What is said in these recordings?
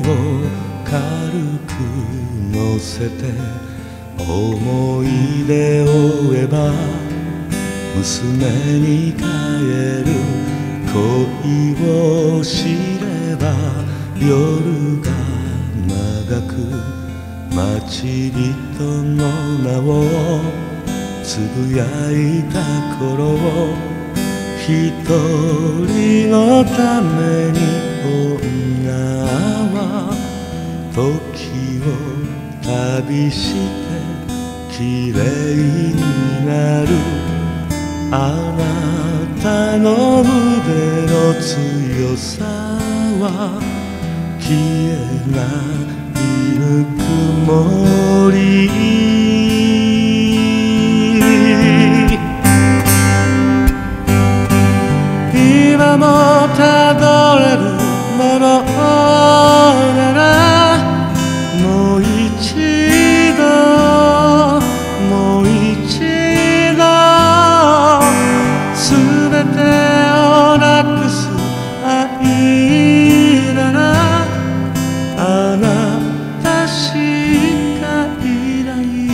軽く乗せて思い出を追えば娘に帰る恋を知れば夜が長く待ち人の名をつぶやいた頃一人のために女は時を旅して綺麗になるあなたの腕の強さは消えないぬくもり今もたどれるものならもう一度もう一度すべてをなくす愛ならあなたしかいない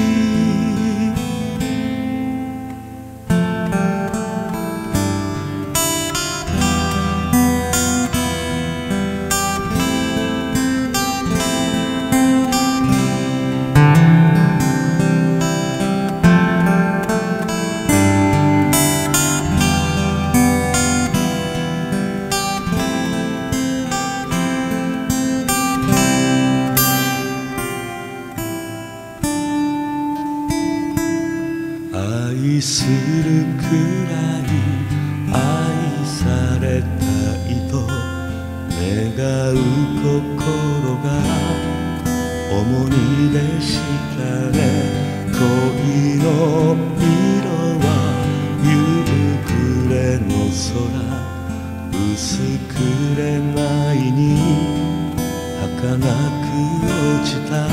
愛するくらい愛されたいと願う心が重荷でしたね恋の色は夕暮れの空薄紅に儚く落ちた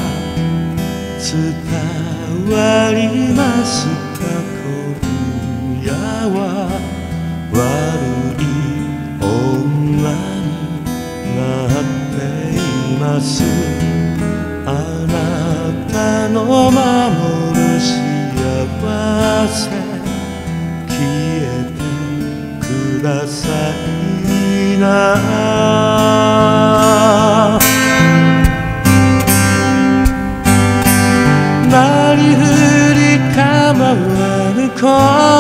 伝わりますか今夜は悪い女になっていますあなたの守る幸せ消えてくださいななりふり構わぬ恋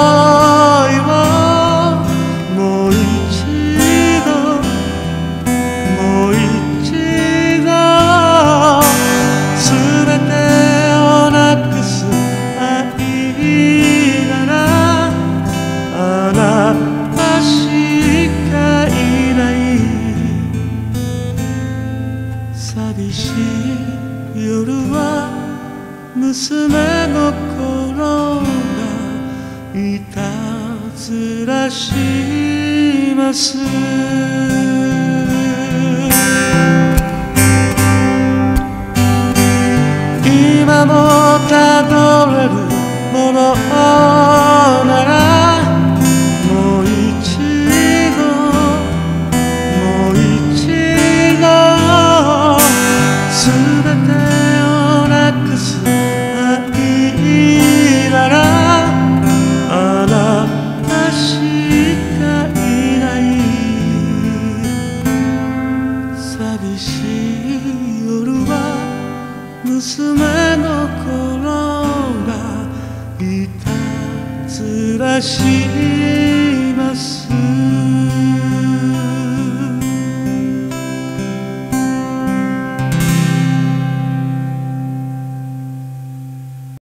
をもう一度もう一度すべてをなくす愛ならあなたしかいない寂しい夜は娘心がいたずらします今もたどれるものならもう一度もう一度すべてをなくすならあなたしかいない寂しい夜は娘の心がいたずらします